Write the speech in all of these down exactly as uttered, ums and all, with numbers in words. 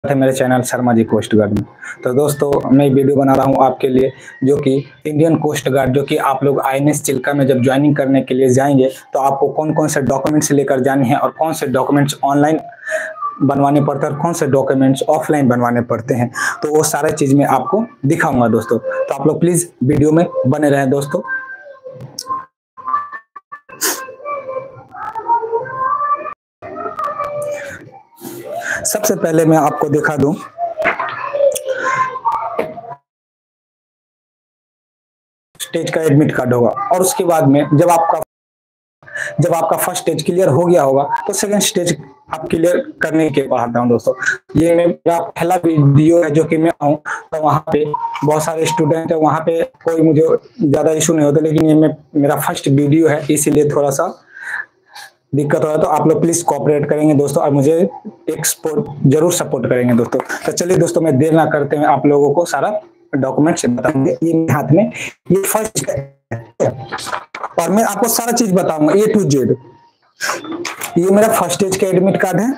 है मेरे channel Sharma ji coast guard में। तो दोस्तों मैं वीडियो बना रहा हूं आपके लिए, जो कि इंडियन कोस्ट गार्ड, जो कि आप लोग आई एन एस चिल्का में जब ज्वाइनिंग करने के लिए जाएंगे तो आपको कौन कौन से डॉक्यूमेंट्स लेकर जाने हैं और कौन से डॉक्यूमेंट्स ऑनलाइन बनवाने पड़ते हैं और कौन से डॉक्यूमेंट्स ऑफलाइन बनवाने पड़ते हैं, तो वो सारा चीज़ मैं आपको दिखाऊंगा दोस्तों। तो आप लोग प्लीज़ वीडियो में बने रहें दोस्तों। सबसे पहले मैं आपको दिखा दूं, स्टेज का एडमिट कार्ड होगा और उसके बाद में जब आपका जब आपका फर्स्ट स्टेज क्लियर हो गया होगा तो सेकंड स्टेज आप क्लियर करने के बाद आता हूँ दोस्तों। ये मेरा पहला वीडियो है जो कि मैं आऊँ तो वहाँ पे बहुत सारे स्टूडेंट है, वहाँ पे कोई मुझे ज़्यादा इशू नहीं होता, लेकिन ये मैं मेरा फर्स्ट वीडियो है इसीलिए थोड़ा सा दिक्कत हो रहा है। तो आप लोग प्लीज कोऑपरेट करेंगे दोस्तों और मुझे एक सपोर्ट जरूर सपोर्ट करेंगे दोस्तों। तो चलिए दोस्तों, मैं देर ना करते हुए आप लोगों को सारा डॉक्यूमेंट्स बताऊंगे। ये मेरे हाथ में ये फर्स्ट और मैं आपको सारा चीज बताऊंगा ए टू जेड। ये मेरा फर्स्ट स्टेज का एडमिट कार्ड है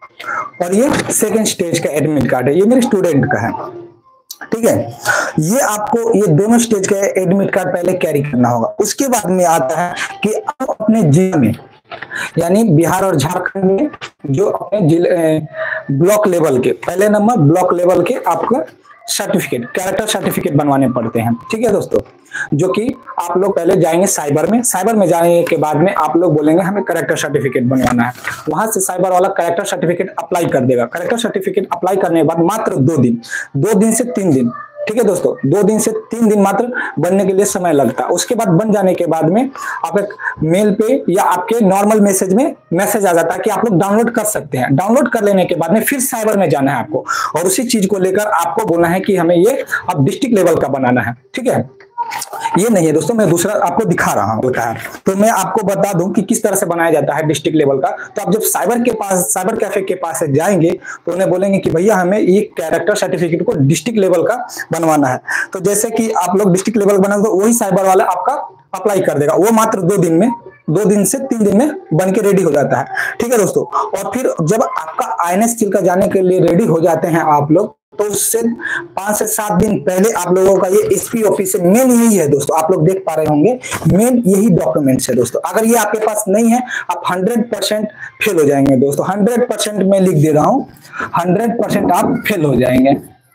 और ये सेकंड स्टेज का एडमिट कार्ड है, ये मेरे स्टूडेंट का है, ठीक है। ये आपको ये दोनों स्टेज का एडमिट कार्ड पहले कैरी करना होगा। उसके बाद में आता है कि आप अपने जिले में, यानी बिहार और झारखंड में जो अपने जिले ब्लॉक लेवल के, पहले नंबर ब्लॉक लेवल के आपका सर्टिफिकेट, कैरेक्टर सर्टिफिकेट बनवाने पड़ते हैं, ठीक है दोस्तों। जो कि आप लोग पहले जाएंगे साइबर में, साइबर में जाने के बाद में आप लोग बोलेंगे हमें कैरेक्टर सर्टिफिकेट बनवाना है, वहां से साइबर वाला कैरेक्टर सर्टिफिकेट अप्लाई कर देगा। कैरेक्टर सर्टिफिकेट अप्लाई करने के बाद मात्र दो दिन दो दिन से तीन दिन ठीक है दोस्तों, दो दिन से तीन दिन मात्र बनने के लिए समय लगता है। उसके बाद बन जाने के बाद में आप एक मेल पे या आपके नॉर्मल मैसेज में मैसेज आ जाता है कि आप लोग डाउनलोड कर सकते हैं। डाउनलोड कर लेने के बाद में फिर साइबर में जाना है आपको और उसी चीज को लेकर आपको बोलना है कि हमें ये अब डिस्ट्रिक्ट लेवल का बनाना है, ठीक है। ये नहीं है दोस्तों, मैं दूसरा आपको दिखा रहा हूं। तो मैं आपको बता दूं कि किस तरह से बनाया जाता है डिस्ट्रिक्ट लेवल का। तो आप जब साइबर के पास, साइबर कैफे के पास से जाएंगे तो उन्हें बोलेंगे कि भैया हमें ये कैरेक्टर सर्टिफिकेट को डिस्ट्रिक्ट लेवल का बनवाना है। तो जैसे कि आप लोग डिस्ट्रिक्ट लेवल बना तो वही साइबर वाला आपका अप्लाई कर देगा। वो मात्र दो दिन में दो दिन से तीन दिन में बन के रेडी हो जाता है, ठीक है दोस्तों। और फिर जब आपका आई एन एस चिल्का जाने के लिए रेडी हो जाते हैं आप लोग, तो उससे पांच से सात दिन पहले आप लोगों का ये एस पी ऑफिस से मेन यही है दोस्तों, आप लोग देख पा रहे होंगे, मेन यही डॉक्यूमेंट्स है दोस्तों। अगर ये आपके पास नहीं है आप हंड्रेड परसेंट फेल हो जाएंगे दोस्तों। हंड्रेड परसेंट मैं लिख दे रहा हूं, हंड्रेड परसेंट आप फेल हो जाएंगे,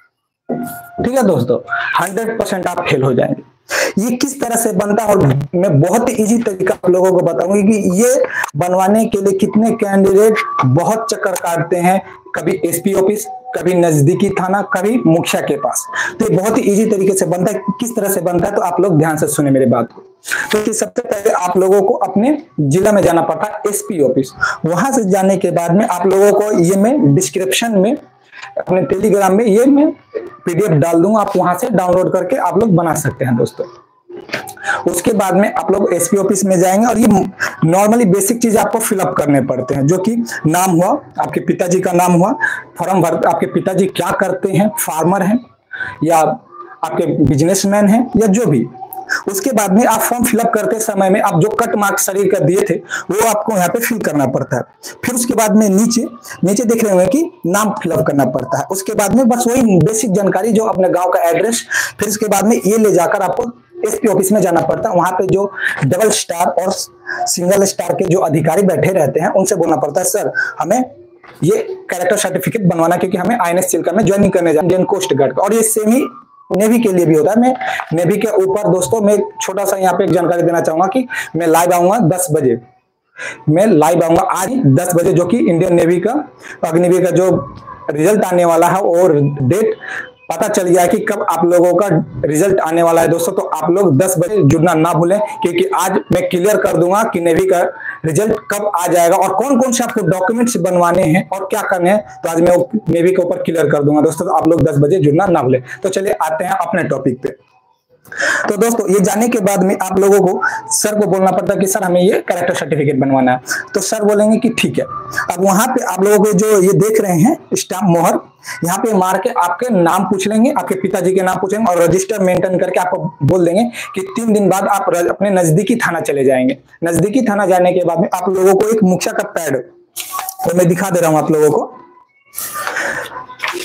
ठीक है दोस्तों, हंड्रेड परसेंट आप फेल हो जाएंगे। ये किस तरह से बनता है और मैं बहुत ही इजी तरीका आप लोगों को बताऊंगी कि ये बनवाने के लिए कितने कैंडिडेट बहुत चक्कर काटते हैं, कभी एस पी ऑफिस, कभी नजदीकी थाना, कभी मुखिया के पास। तो ये बहुत ही इजी तरीके से बनता है। किस तरह से बनता है तो आप लोग ध्यान से सुने मेरी बात को। तो सबसे पहले आप लोगों को अपने जिला में जाना पड़ता है एस पी ऑफिस। वहां से जाने के बाद में आप लोगों को ये मैं डिस्क्रिप्शन में अपने टेलीग्राम में ये मैं पीडीएफ डाल दूंगा, आप वहां से डाउनलोड करके आप लोग बना सकते हैं दोस्तों। उसके बाद में आप लोग एसपी ऑफिस में जाएंगे और ये नॉर्मली बेसिक चीज आपको फिलअप करने पड़ते हैं, जो कि नाम हुआ, आपके पिताजी का नाम हुआ, फॉर्म भर, आपके पिताजी क्या करते हैं, फार्मर हैं या आपके बिजनेसमैन हैं या जो भी। उसके बाद में आप फॉर्म फिलअप करते समय में आप जो कट मार्क शरीर का दिए थे वो आपको यहाँ पे फिल करना पड़ता है। फिर उसके बाद में नीचे नीचे देख रहे होंगे कि नाम फिलअप करना पड़ता है। उसके बाद में बस वही बेसिक जानकारी, जो अपने गांव का एड्रेस। फिर उसके बाद में ये ले जाकर आपको एसपी ऑफिस में जाना पड़ता है। वहां पे जो डबल स्टार और सिंगल स्टार के जो अधिकारी बैठे रहते हैं उनसे बोलना पड़ता है, सर हमें ये कैरेक्टर सर्टिफिकेट बनवाना, क्योंकि हमें आई एन एस चिल्का में ज्वाइनिंग करने जाना इंडियन कोस्ट गार्ड का। और ये सेम ही नेवी के लिए भी होता है। मैं नेवी के ऊपर दोस्तों मैं छोटा सा यहाँ पे एक जानकारी देना चाहूंगा कि मैं लाइव आऊंगा दस बजे, मैं लाइव आऊंगा आज दस बजे, जो कि इंडियन नेवी का, अग्निवीर का जो रिजल्ट आने वाला है और डेट पता चल गया कि कब आप लोगों का रिजल्ट आने वाला है दोस्तों। तो आप लोग दस बजे जुड़ना ना भूलें, क्योंकि आज मैं क्लियर कर दूंगा कि नेवी का रिजल्ट कब आ जाएगा और कौन कौन से आपको डॉक्यूमेंट्स बनवाने हैं और क्या करने हैं। तो आज मैं नेवी के ऊपर क्लियर कर दूंगा दोस्तों। तो आप लोग दस बजे जुड़ना ना भूलें। तो चलिए आते हैं अपने टॉपिक पे। तो दोस्तों ये जाने के बाद में आप लोगों को सर को बोलना पड़ता है कि सर हमें ये कैरेक्टर सर्टिफिकेट बनवाना है। तो सर बोलेंगे कि ठीक है। अब वहां पे आप लोगों को जो ये देख रहे हैं स्टाम्प मोहर, यहाँ पे मार के आपके नाम पूछ लेंगे, आपके पिताजी के नाम पूछेंगे और रजिस्टर मेंटेन करके आपको बोल देंगे कि तीन दिन बाद आप अपने नजदीकी थाना चले जाएंगे। नजदीकी थाना जाने के बाद में आप लोगों को एक मुखिया का पैड, तो मैं दिखा दे रहा हूं आप लोगों को,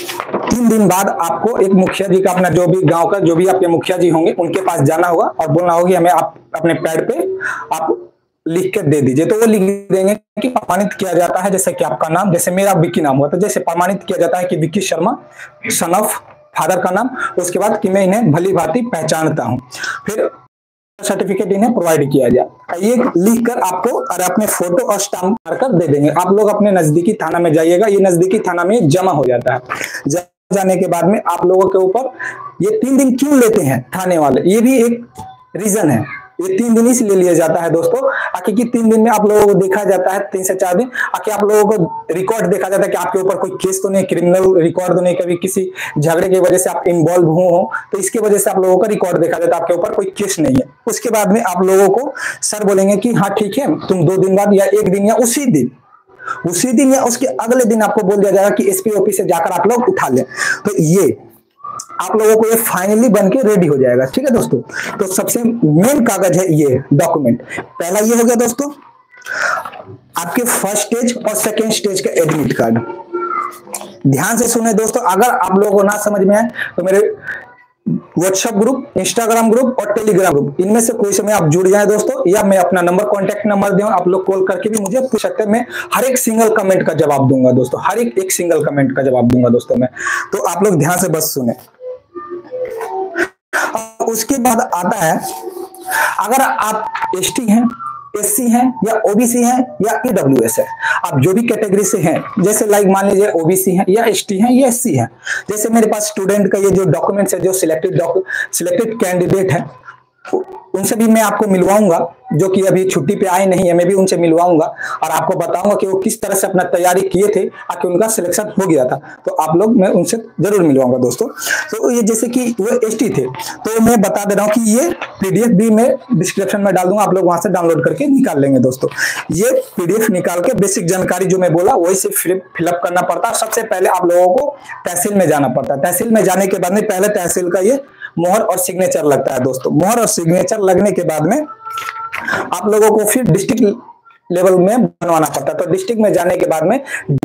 तीन दिन बाद आपको एक मुखिया जी का, अपना जो भी गांव का जो भी आपके मुखिया जी होंगे उनके पास जाना होगा और बोलना होगा हमें आप अपने पैड पे आप लिख के दे दीजिए। तो वो लिख देंगे कि प्रमाणित किया जाता है, जैसे कि आपका नाम, जैसे मेरा विक्की नाम हुआ तो जैसे प्रमाणित किया जाता है कि Vicky Sharma son of father का नाम, उसके बाद कि मैं इन्हें भली भांति पहचानता हूं, फिर सर्टिफिकेट इन्हें प्रोवाइड किया जाए। ये लिखकर आपको और अपने फोटो और स्टाम्प मारकर दे देंगे। आप लोग अपने नजदीकी थाना में जाइएगा, ये नजदीकी थाना में जमा हो जाता है। जमा जाने के बाद में आप लोगों के ऊपर ये तीन दिन क्यों लेते हैं थाने वाले, ये भी एक रीजन है। ये तीन दिन इसलिए लिया जाता है दोस्तों, आखिर की तीन दिन में आप लोगों को देखा जाता है, तीन से चार दिन आखिर आप लोगों को रिकॉर्ड देखा जाता है कि आपके ऊपर कोई केस तो नहीं, क्रिमिनल रिकॉर्ड तो नहीं, कभी किसी झगड़े की वजह से आप इन्वॉल्व हुए हो, तो इसकी वजह से आप लोगों का रिकॉर्ड देखा जाता है, आपके ऊपर कोई केस नहीं है। उसके बाद में आप लोगों को सर बोलेंगे कि हाँ ठीक है, तुम दो दिन बाद या एक दिन या उसी दिन उसी दिन या उसके अगले दिन आपको बोल दिया जाएगा कि एसपी ऑफिस से जाकर आप लोग उठा लें। तो ये आप लोगों को ये फाइनली बन के रेडी हो जाएगा। ठीक है दोस्तों, तो सबसे मेन कागज है ये डॉक्यूमेंट। पहला ये हो गया दोस्तों आपके फर्स्ट स्टेज और सेकेंड स्टेज का एडमिट कार्ड। ध्यान से सुने दोस्तों, अगर आप लोगों को ना समझ में आए तो मेरे व्हाट्सएप ग्रुप, इंस्टाग्राम ग्रुप और टेलीग्राम ग्रुप, इनमें से कोई से में आप जुड़ जाए दोस्तों, या मैं अपना नंबर कॉन्टैक्ट नंबर दूं, आप लोग कॉल करके भी मुझे पूछ सकते हैं। मैं हर एक सिंगल कमेंट का जवाब दूंगा दोस्तों, हर एक एक सिंगल कमेंट का जवाब दूंगा दोस्तों मैं। तो आप लोग ध्यान से बस सुने। उसके बाद आता है, अगर आप एसटी हैं, एससी हैं या ओबीसी हैं या ईडब्ल्यूएस है, आप जो भी कैटेगरी से हैं, जैसे लाइक मान लीजिए ओबीसी हैं या एसटी हैं या एससी हैं, जैसे मेरे पास स्टूडेंट का ये जो डॉक्यूमेंट्स है, जो सिलेक्टेड सिलेक्टेड कैंडिडेट है, उनसे भी मैं आपको मिलवाऊंगा, जो कि अभी छुट्टी पे आए नहीं है, मैं भी उनसे मिलवाऊंगा और आपको बताऊंगा कि वो किस तरह से अपना तैयारी किए थे आखिर उनका सिलेक्शन हो गया था। तो आप लोग, मैं उनसे जरूर मिलवाऊंगा दोस्तों। तो ये जैसे कि वो एसटी थे, तो मैं बता दे रहा हूँ कि ये पीडीएफ भी मैं डिस्क्रिप्शन में डाल दूंगा, आप लोग वहां से डाउनलोड करके निकाल लेंगे दोस्तों। ये पीडीएफ निकाल के बेसिक जानकारी जो मैं बोला वही से फिलअप करना पड़ता है। सबसे पहले आप लोगों को तहसील में जाना पड़ता है। तहसील में जाने के बाद में पहले तहसील का ये मोहर और सिग्नेचर लगता है दोस्तों। मोहर और सिग्नेचर लगने के बाद में आप लोगों को फिर डिस्ट्रिक्ट लेवल में बनवाना पड़ता है। तो डिस्ट्रिक्ट में जाने के बाद में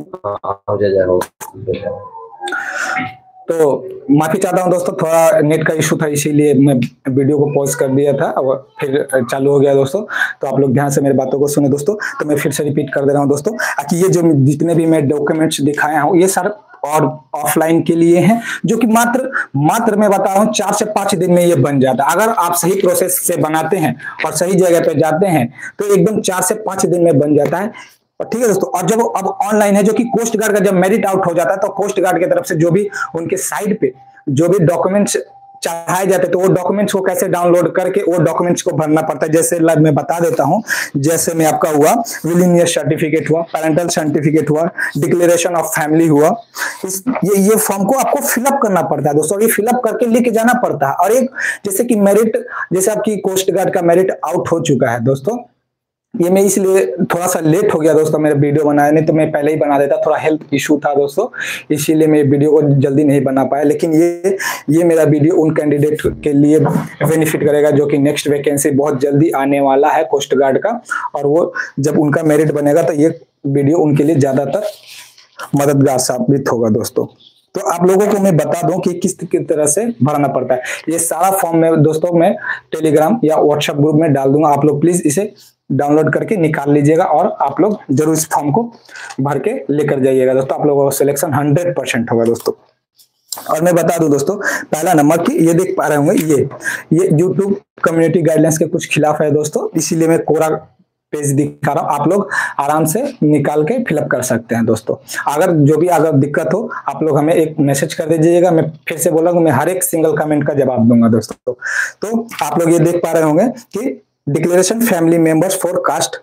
तो माफी चाहता हूं दोस्तों, थोड़ा नेट का इशू था, इसीलिए मैं वीडियो को पॉज कर दिया था और फिर चालू हो गया दोस्तों। तो आप लोग ध्यान से मेरी बातों को सुने दोस्तों। तो मैं फिर से रिपीट कर दे रहा हूं दोस्तों कि ये जो जितने भी मैं डॉक्यूमेंट्स दिखाया हूं, ये सारे और ऑफलाइन के लिए हैं, जो कि मात्र मात्र मैं बता रहा हूँ चार से पांच दिन में ये बन जाता है। अगर आप सही प्रोसेस से बनाते हैं और सही जगह पे जाते हैं तो एकदम चार से पांच दिन में बन जाता है। और ठीक है दोस्तों, और जब अब ऑनलाइन है, जो कि कोस्ट गार्ड का जब मेरिट आउट हो जाता है, तो कोस्ट गार्ड की तरफ से जो भी उनके साइड पे जो भी डॉक्यूमेंट्स चढ़ाए जाते हैं, तो वो डॉक्यूमेंट्स को कैसे डाउनलोड करके वो डॉक्यूमेंट्स को भरना पड़ता है। जैसे मैं बता देता हूं, जैसे में आपका हुआ विलिंगनेस सर्टिफिकेट हुआ, पेरेंटल सर्टिफिकेट हुआ, डिक्लेरेशन ऑफ फैमिली हुआ, इस ये ये फॉर्म को आपको फिलअप करना पड़ता है दोस्तों। ये फिलअप करके लेके जाना पड़ता है। और एक जैसे कि मेरिट, जैसे आपकी कोस्ट गार्ड का मेरिट आउट हो चुका है दोस्तों, ये मैं इसलिए थोड़ा सा लेट हो गया दोस्तों मेरा वीडियो बनाने, नहीं तो मैं पहले ही बना देता, थोड़ा हेल्थ इशू था दोस्तों, इसीलिए मैं वीडियो को जल्दी नहीं बना पाया। लेकिन ये ये मेरा वीडियो उन कैंडिडेट के लिए बेनिफिट करेगा जो कि नेक्स्ट वैकेंसी बहुत जल्दी आने वाला है कोस्ट गार्ड का, और वो जब उनका मेरिट बनेगा तो ये वीडियो उनके लिए ज्यादातर मददगार साबित होगा दोस्तों। तो आप लोगों को मैं बता दूं कि किस तरह से भरना पड़ता है। ये सारा फॉर्म में दोस्तों मैं टेलीग्राम या व्हाट्सएप ग्रुप में डाल दूंगा, आप लोग प्लीज इसे डाउनलोड करके निकाल लीजिएगा और आप लोग जरूर इस फॉर्म को भर के लेकर जाइएगा दोस्तों। आप लोगों का सिलेक्शन हंड्रेड परसेंट होगा दोस्तों। और मैं बता दूं दोस्तों, पहला नंबर की ये देख पा रहे होंगे, ये ये यूट्यूब कम्युनिटी गाइडलाइंस के कुछ खिलाफ है दोस्तों, इसीलिए मैं कोरा पेज दिखा रहा हूं। आप लोग आराम से निकाल के फिलअप कर सकते हैं दोस्तों। अगर जो भी अगर दिक्कत हो आप लोग हमें एक मैसेज कर दीजिएगा, मैं फिर से बोला मैं हर एक सिंगल कमेंट का जवाब दूंगा दोस्तों। तो आप लोग ये देख पा रहे होंगे कि declaration family members for caste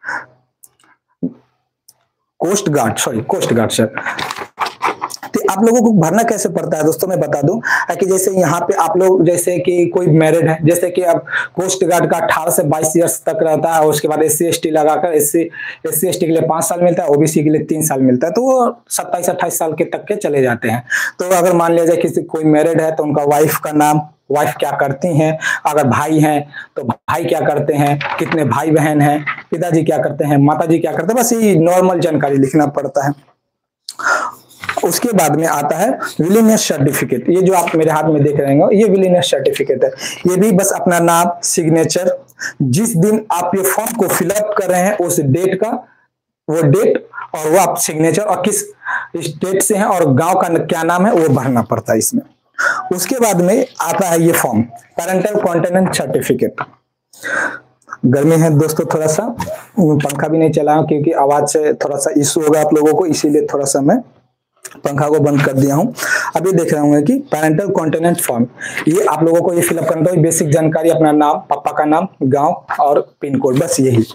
coast guard sorry coast guard sir. तो आप लोगों को भरना कैसे पड़ता है दोस्तों, मैं बता दूं कि जैसे यहाँ पे आप लोग, जैसे कि कोई मैरिड है, जैसे कि अब कोस्ट गार्ड का अठारह से बाईस ईयर्स तक रहता है, उसके बाद एस सी एस टी लगाकर S C S C S T के लिए पांच साल मिलता है, ओबीसी के लिए तीन साल मिलता है, तो वो सत्ताईस अट्ठाईस साल के तक के चले जाते हैं। तो अगर मान लिया जाए किसी कोई मैरिड है तो उनका वाइफ का नाम, वाइफ क्या करती हैं, अगर भाई हैं तो भाई क्या करते हैं, कितने भाई बहन हैं, पिताजी क्या करते हैं, माताजी क्या करते हैं, बस ये नॉर्मल जानकारी लिखना पड़ता है। उसके बाद में आता है विलीनियस सर्टिफिकेट। ये जो आप मेरे हाथ में देख रहे हैं ये विलीनियस सर्टिफिकेट है। ये भी बस अपना नाम, सिग्नेचर, जिस दिन आप ये फॉर्म को फिलअप कर रहे हैं उस डेट का, वो डेट और वो आप सिग्नेचर और किस स्टेट से हैं और गांव का क्या नाम है वो भरना पड़ता है इसमें। उसके बाद में आता है ये फॉर्म पैरेंटल कॉन्टेनेंट सर्टिफिकेट। गर्मी है दोस्तों, थोड़ा सा पंखा भी नहीं चलाया क्योंकि आवाज से थोड़ा सा इशू होगा आप लोगों को, इसीलिए थोड़ा सा मैं पंखा को बंद कर दिया हूं। अभी देख रहे होंगे कि पैरेंटल कॉन्टेनेंट फॉर्म, ये आप लोगों को ये फिलअप करना है। बेसिक जानकारी, अपना नाम, पापा का नाम, गांव और पिन कोड, बस यही।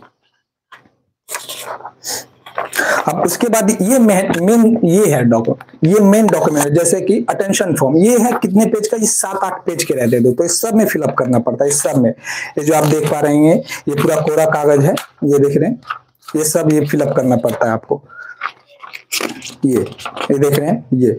अब उसके बाद ये मेन ये है डॉक्यूमेंट, ये मेन डॉक्यूमेंट है, जैसे कि अटेंशन फॉर्म। ये है कितने पेज का, ये सात आठ पेज के रहते हैं तो इस सब में फिलअप करना पड़ता है। इस सब में ये जो आप देख पा रहे हैं ये पूरा कोरा कागज है, ये देख रहे हैं, ये सब ये फिलअप करना पड़ता है आपको। ये ये देख रहे हैं ये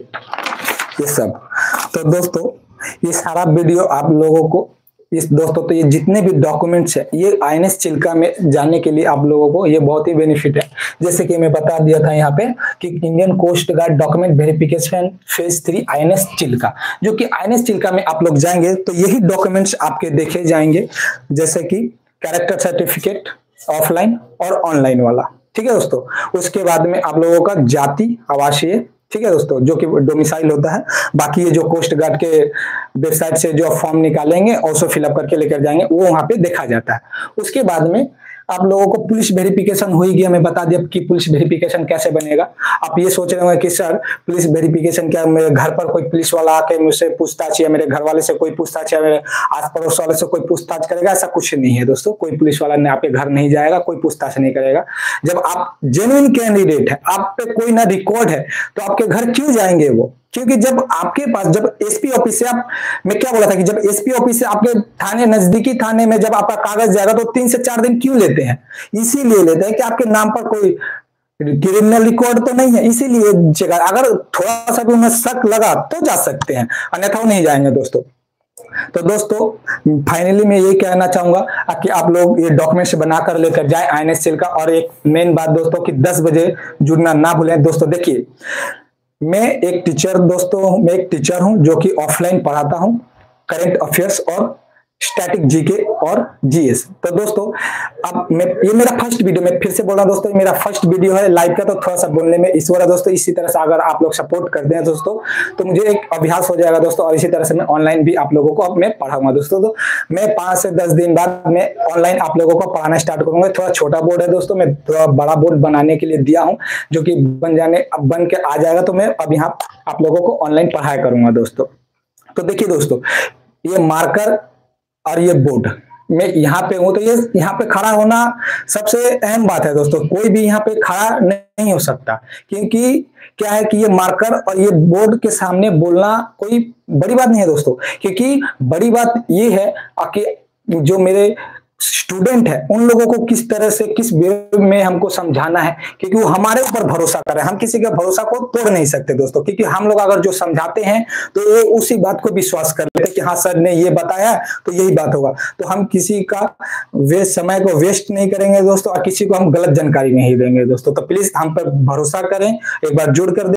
ये सब। तो दोस्तों ये सारा वीडियो आप लोगों को इस दोस्तों तो ये जितने भी डॉक्यूमेंट्स है ये आईएनएस चिल्का में जाने के लिए आप लोगों को ये बहुत ही बेनिफिट है। जैसे कि मैं बता दिया था यहाँ पे कि Indian coast guard document verification phase three INS Chilka, जो कि आईएनएस चिल्का में आप लोग जाएंगे तो यही डॉक्यूमेंट्स आपके देखे जाएंगे, जैसे कि कैरेक्टर सर्टिफिकेट ऑफलाइन और ऑनलाइन वाला। ठीक है दोस्तों। उसके बाद में आप लोगों का जाति, आवासीय, ठीक है दोस्तों, जो कि डोमिसाइल होता है। बाकी ये जो कोस्ट गार्ड के वेबसाइट से जो फॉर्म निकालेंगे और उसको फिलअप करके लेकर जाएंगे वो वहां पे देखा जाता है। उसके बाद में आप लोगों को पुलिस वेरिफिकेशन होगी। हमें बता दिया कि पुलिस वेरिफिकेशन कैसे बनेगा। आप ये सोच रहे होंगे कि सर पुलिस वेरिफिकेशन क्या, मेरे घर पर कोई पुलिस वाला आके मुझसे पूछताछ या मेरे घर वाले से कोई पूछताछ या मेरे आस पड़ोस वाले से कोई पूछताछ करेगा? ऐसा कुछ नहीं है दोस्तों। कोई पुलिस वाला ने आपके घर नहीं जाएगा, कोई पूछताछ नहीं करेगा। जब आप जेन्युइन कैंडिडेट है, आप पे कोई ना रिकॉर्ड है, तो आपके घर क्यों जाएंगे वो? क्योंकि जब आपके पास, जब एसपी ऑफिस से आप, मैं क्या बोला था कि जब एसपी ऑफिस से आपके थाने, नजदीकी थाने में जब आपका कागज जाएगा तो तीन से चार दिन क्यों लेते हैं? इसीलिए लेते हैं कि आपके नाम पर कोई क्रिमिनल रिकॉर्ड तो नहीं है, इसीलिए जगह अगर थोड़ा सा भी उन्हें शक लगा तो जा सकते हैं, अन्यथा वो नहीं जाएंगे दोस्तों। तो दोस्तों फाइनली मैं ये कहना चाहूंगा कि आप लोग ये डॉक्यूमेंट्स बनाकर लेकर जाए आईएनएस चिल्का। और एक मेन बात दोस्तों कि दस बजे जुड़ना ना भूलें दोस्तों। देखिए मैं एक टीचर दोस्तों मैं एक टीचर हूं जो कि ऑफलाइन पढ़ाता हूं करंट अफेयर्स और स्टैटिक जीके और जीएस। तो दोस्तों अब मैं, ये मेरा फर्स्ट वीडियो, मैं फिर से बोल रहा हूं दोस्तों, मेरा फर्स्ट वीडियो है लाइव का, तो थोड़ा सा बोलने में इस वाला दोस्तों। इसी तरह से अगर आप लोग सपोर्ट करते हैं दोस्तों तो मुझे एक अभ्यास हो जाएगा दोस्तों, और इसी तरह से मैं ऑनलाइन भी आप लोगों को अब मैं पढ़ाऊंगा दोस्तों। तो मैं पांच से दस दिन बाद मैं ऑनलाइन आप लोगों को पढ़ाना स्टार्ट करूंगा। थोड़ा छोटा बोर्ड है दोस्तों, मैं थोड़ा बड़ा बोर्ड बनाने के लिए दिया हूँ, जो कि बन जाने अब बन के आ जाएगा, तो मैं अब यहाँ आप लोगों को ऑनलाइन पढ़ाया करूंगा दोस्तों। तो देखिए दोस्तों, ये मार्कर और ये बोर्ड, मैं यहाँ पे हूं तो ये यहाँ पे खड़ा होना सबसे अहम बात है दोस्तों। कोई भी यहाँ पे खड़ा नहीं हो सकता, क्योंकि क्या है कि ये मार्कर और ये बोर्ड के सामने बोलना कोई बड़ी बात नहीं है दोस्तों। क्योंकि बड़ी बात ये है कि जो मेरे स्टूडेंट है उन लोगों को किस तरह से, किस वे में हमको समझाना है, क्योंकि वो हमारे ऊपर भरोसा करें। हम किसी का भरोसा को तोड़ नहीं सकते दोस्तों, क्योंकि हम लोग अगर जो समझाते हैं तो वो उसी बात को विश्वास कर लेते हैं कि हाँ सर ने ये बताया तो यही बात होगा। तो हम किसी का वेस्ट समय को वेस्ट नहीं करेंगे दोस्तों, और किसी को हम गलत जानकारी नहीं देंगे दोस्तों। तो प्लीज हम पर भरोसा करें, एक बार जुड़ कर